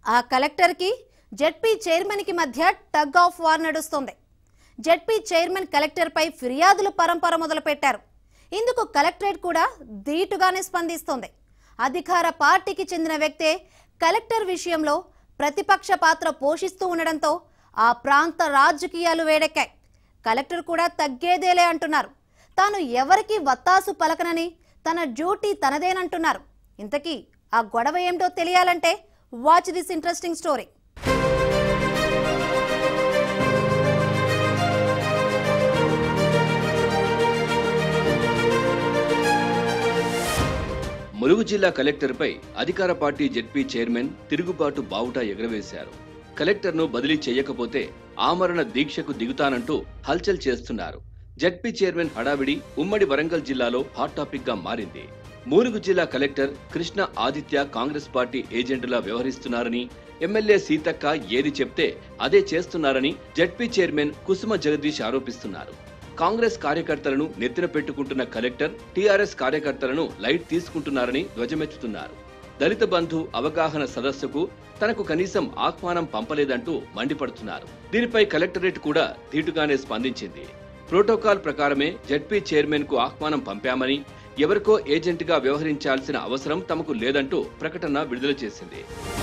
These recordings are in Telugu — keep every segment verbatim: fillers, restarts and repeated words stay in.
ఆ కలెక్టర్ కి జెడ్పీ చైర్మన్ కి మధ్య టగ్ ఆఫ్ వార్ నడుస్తుంది. జెడ్పీ చైర్మన్ కలెక్టర్ పై ఫిర్యాదులు పరంపర మొదలుపెట్టారు. ఇందుకు కలెక్టరేట్ కూడా ధీటుగానే స్పందిస్తోంది. అధికార పార్టీకి చెందిన వ్యక్తే కలెక్టర్ విషయంలో ప్రతిపక్ష పాత్ర పోషిస్తూ ఉండడంతో ఆ ప్రాంత రాజకీయాలు వేడెక్కాయి. కలెక్టర్ కూడా తగ్గేదేలే అంటున్నారు. తాను ఎవరికి వత్తాసు పలకనని, తన డ్యూటీ తనదేనంటున్నారు. ఇంతకీ ఆ గొడవ ఏమిటో తెలియాలంటే watch this interesting story. Mulugu జిల్లా కలెక్టర్పై అధికార పార్టీ జెడ్పీ చైర్మన్ తిరుగుబాటు బావుటా ఎగరవేశారు. కలెక్టర్ను బదిలీ చేయకపోతే ఆమరణ దీక్షకు దిగుతానంటూ హల్చల్ చేస్తున్నారు. జెడ్పీ చైర్మన్ హడావిడి ఉమ్మడి వరంగల్ జిల్లాలో హాట్ టాపిక్ గా మారింది. ములుగు జిల్లా కలెక్టర్ కృష్ణ ఆదిత్య కాంగ్రెస్ పార్టీ ఏజెంటులా వ్యవహరిస్తున్నారని, ఎమ్మెల్యే సీతక్క ఏది చెప్తే అదే చేస్తున్నారని జెడ్పీ చైర్మన్ కుసుమ జగదీష్ ఆరోపిస్తున్నారు. కాంగ్రెస్ కార్యకర్తలను నెత్తిన పెట్టుకుంటున్న కలెక్టర్ టీఆర్ఎస్ కార్యకర్తలను లైట్ తీసుకుంటున్నారని ధ్వజమెత్తుతున్నారు. దళిత బంధు అవగాహన సదస్సుకు తనకు కనీసం ఆహ్వానం పంపలేదంటూ మండిపడుతున్నారు. దీనిపై కలెక్టరేట్ కూడా ధీటుగానే స్పందించింది. ప్రోటోకాల్ ప్రకారమే జెడ్పీ చైర్మన్ కు ఆహ్వానం పంపామని, ఎవరికో ఏజెంట్ గా వ్యవహరించాల్సిన అవసరం తమకు లేదంటూ ప్రకటన విడుదల చేసింది.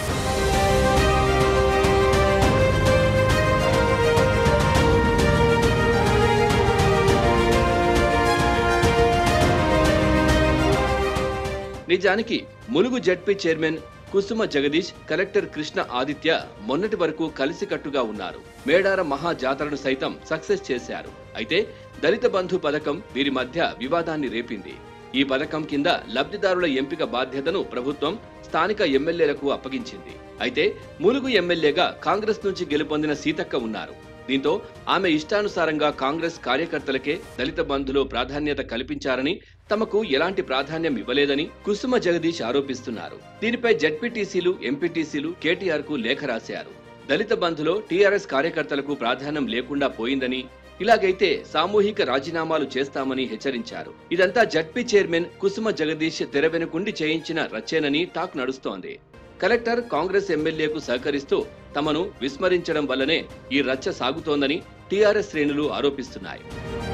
నిజానికి Mulugu ZP chairman Kusuma Jagadish, collector Krishna Aditya మొన్నటి వరకు కలిసికట్టుగా ఉన్నారు. మేడార మహా జాతరను సైతం సక్సెస్ చేశారు. అయితే దళిత బంధు పథకం వీరి మధ్య వివాదాన్ని రేపింది. ఈ పథకం కింద లబ్ధిదారుల ఎంపిక బాధ్యతను ప్రభుత్వం స్థానిక ఎమ్మెల్యేలకు అప్పగించింది. అయితే ములుగు ఎమ్మెల్యేగా కాంగ్రెస్ నుంచి గెలుపొందిన సీతక్క ఉన్నారు. దీంతో ఆమె ఇష్టానుసారంగా కాంగ్రెస్ కార్యకర్తలకే దళిత బంధులో ప్రాధాన్యత కల్పించారని, తమకు ఎలాంటి ప్రాధాన్యం ఇవ్వలేదని కుసుమ జగదీష్ ఆరోపిస్తున్నారు. దీనిపై జెడ్పీటీసీలు, ఎంపీటీసీలు కేటీఆర్ కు లేఖ రాశారు. దళిత బంధులో టీఆర్ఎస్ కార్యకర్తలకు ప్రాధాన్యం లేకుండా పోయిందని, ఇలాగైతే సామూహిక రాజీనామాలు చేస్తామని హెచ్చరించారు. ఇదంతా జెడ్పీ చైర్మన్ కుసుమ జగదీష్ తెర వెనుకుండి చేయించిన రచ్చేనని టాక్ నడుస్తోంది. కలెక్టర్ కాంగ్రెస్ ఎమ్మెల్యేకు సహకరిస్తూ తమను విస్మరించడం వల్లనే ఈ రచ్చ సాగుతోందని టీఆర్ఎస్ శ్రేణులు ఆరోపిస్తున్నాయి.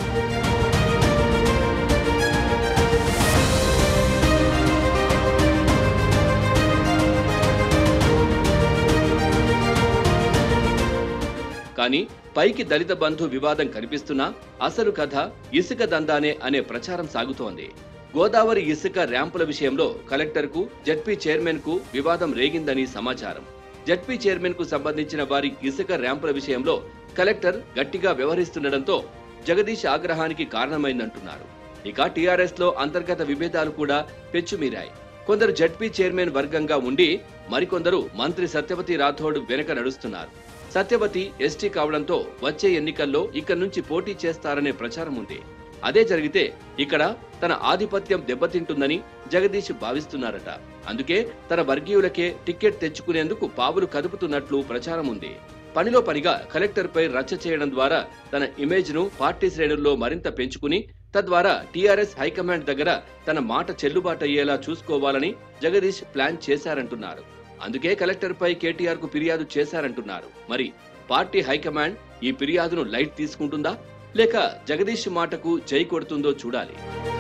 కానీ పైకి దళిత బంధు వివాదం కనిపిస్తున్నా అసలు కథ ఇసుక దందానే అనే ప్రచారం సాగుతోంది. గోదావరి ఇసుక ర్యాంపుల విషయంలో కలెక్టర్ కు, జెడ్పీ చైర్మన్ కు వివాదం రేగిందని సమాచారం. జెడ్పీ చైర్మన్ కు సంబంధించిన వారి ఇసుక ర్యాంపుల విషయంలో కలెక్టర్ గట్టిగా వ్యవహరిస్తుండటంతో జగదీష్ ఆగ్రహానికి కారణమైందంటున్నారు. ఇక టీఆర్ఎస్ లో అంతర్గత విభేదాలు కూడా పెచ్చుమీరాయి. కొందరు జెడ్పీ చైర్మన్ వర్గంగా ఉండి మరికొందరు మంత్రి సత్యవతి రాథోడ్ వెనక నడుస్తున్నారు. సత్యవతి ఎస్టీ కావడంతో వచ్చే ఎన్నికల్లో ఇక్కడి నుంచి పోటీ చేస్తారనే ప్రచారం ఉంది. అదే జరిగితే ఇక్కడ తన ఆధిపత్యం దెబ్బతింటుందని జగదీష్ భావిస్తున్నారట. అందుకే తన వర్గీయులకే టికెట్ తెచ్చుకునేందుకు పావులు కదుపుతున్నట్లు ప్రచారం ఉంది. పనిలో పనిగా కలెక్టర్ పై రచ్చ చేయడం ద్వారా తన ఇమేజ్ ను పార్టీ శ్రేణుల్లో మరింత పెంచుకుని తద్వారా టీఆర్ఎస్ హైకమాండ్ దగ్గర తన మాట చెల్లుబాటయ్యేలా చూసుకోవాలని జగదీష్ ప్లాన్ చేశారంటున్నారు. అందుకే కలెక్టర్ పై కేటీఆర్ కు ఫిర్యాదు చేశారంటున్నారు. మరి పార్టీ హైకమాండ్ ఈ ఫిర్యాదును లైట్ తీసుకుంటుందా, లేక జగదీష్ మాటకు జై కొడుతుందో చూడాలి.